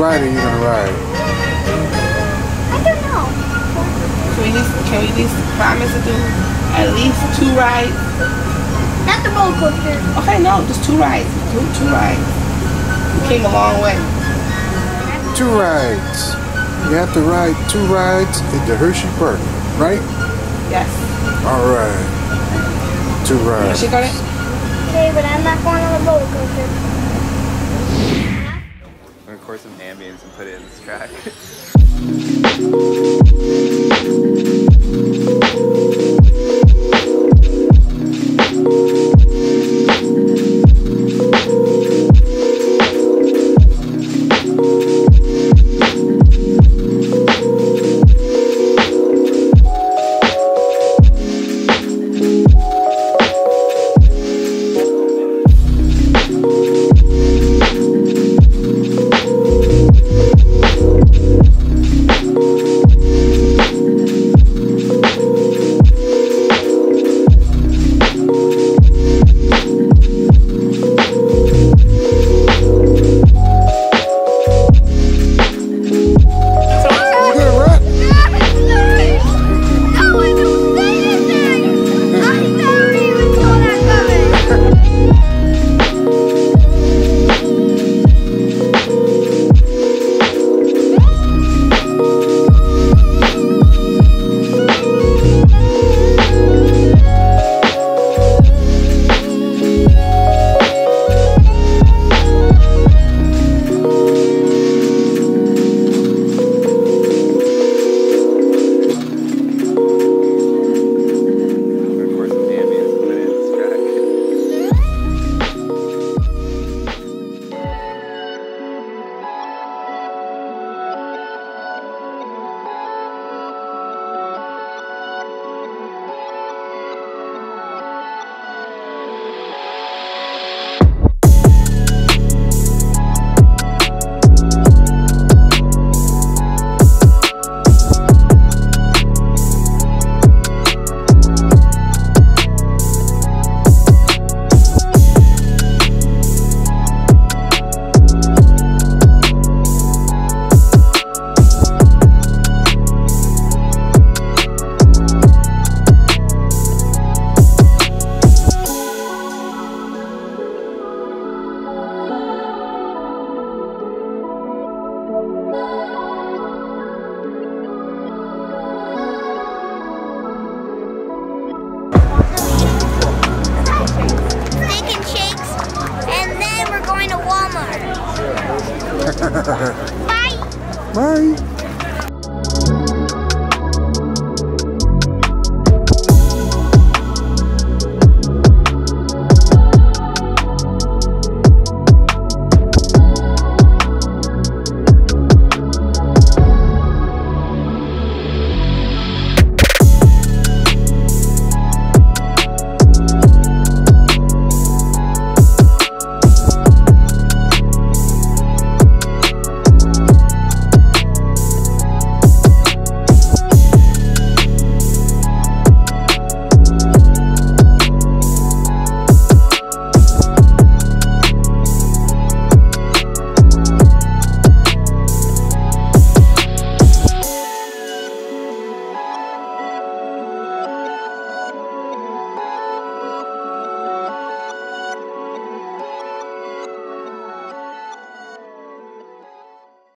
ride are you gonna ride? I don't know. Can we at least promise to do at least 2 rides? Not the roller coaster. Okay, no, just 2 rides. Two rides. We came a long way. 2 rides. You have to ride 2 rides at the Hershey Park, right? Yes. All right. 2 rides. She got it? Okay, but I'm not going on the roller coaster. I'm gonna record some ambience and put it in this track. Bye. Bye.